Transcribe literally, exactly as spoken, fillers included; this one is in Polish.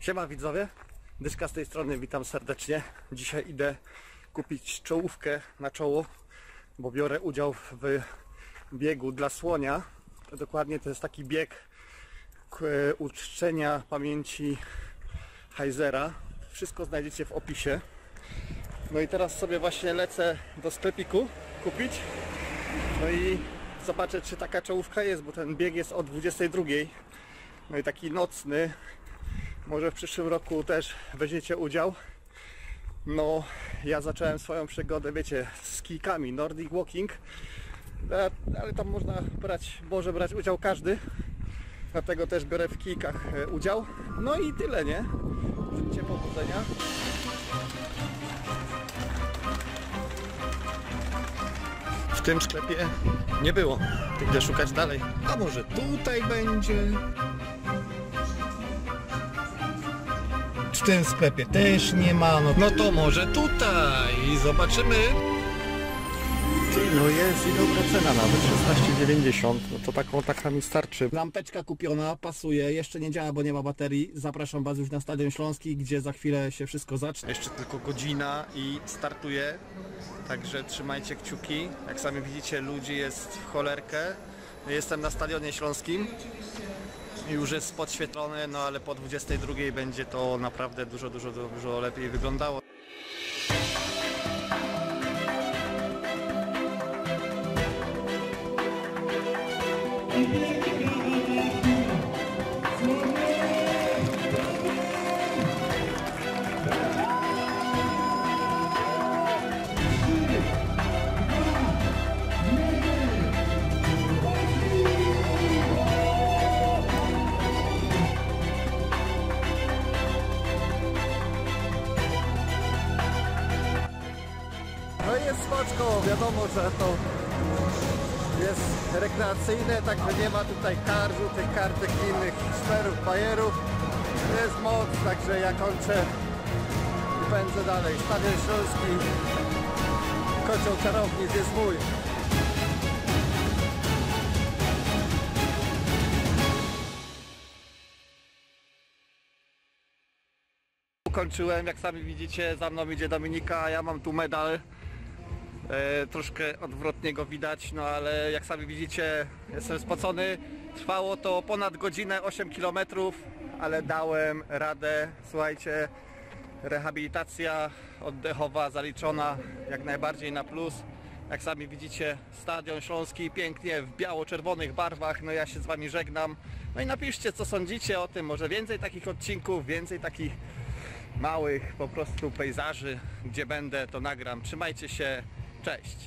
Siema widzowie, Dyszka z tej strony, witam serdecznie. Dzisiaj idę kupić czołówkę na czoło, bo biorę udział w biegu dla słonia. Dokładnie to jest taki bieg uczczenia pamięci Heisera. Wszystko znajdziecie w opisie. No i teraz sobie właśnie lecę do sklepiku kupić. No i zobaczę, czy taka czołówka jest, bo ten bieg jest o dwudziestej drugiej. No i taki nocny. Może w przyszłym roku też weźmiecie udział. No, ja zacząłem swoją przygodę, wiecie, z kijkami, Nordic Walking, ale tam można brać, może brać udział każdy, dlatego też biorę w kijkach udział. No i tyle, nie? Życzę powodzenia. W tym sklepie nie było, idę szukać dalej. A może tutaj będzie? W tym sklepie też nie ma, no, no to może tutaj zobaczymy. Ty, no jest i dobra cena, nawet szesnaście dziewięćdziesiąt, no to taką taka mi starczy. Lampeczka kupiona, pasuje, jeszcze nie działa, bo nie ma baterii. Zapraszam Was już na Stadion Śląski, gdzie za chwilę się wszystko zacznie. Jeszcze tylko godzina i startuję, także trzymajcie kciuki. Jak sami widzicie, ludzi jest w cholerkę. Jestem na Stadionie Śląskim. Już jest podświetlone, no ale po dwudziestej drugiej będzie to naprawdę dużo, dużo, dużo lepiej wyglądało. No i jest spoczko, wiadomo, że to jest rekreacyjne, także nie ma tutaj kar, żółtych kartek i innych szmerów, bajerów. To jest moc, także ja kończę i pędzę dalej. Stadion Śląski, kocioł czarownic jest mój. Ukończyłem, jak sami widzicie, za mną idzie Dominika, a ja mam tu medal. E, troszkę odwrotnie go widać, no ale jak sami widzicie, jestem spocony. Trwało to ponad godzinę, osiem kilometrów, ale dałem radę. Słuchajcie, rehabilitacja oddechowa zaliczona jak najbardziej na plus. Jak sami widzicie, Stadion Śląski pięknie w biało-czerwonych barwach. No ja się z Wami żegnam. No i napiszcie, co sądzicie o tym. Może więcej takich odcinków, więcej takich małych po prostu pejzaży, gdzie będę, to nagram. Trzymajcie się, cześć!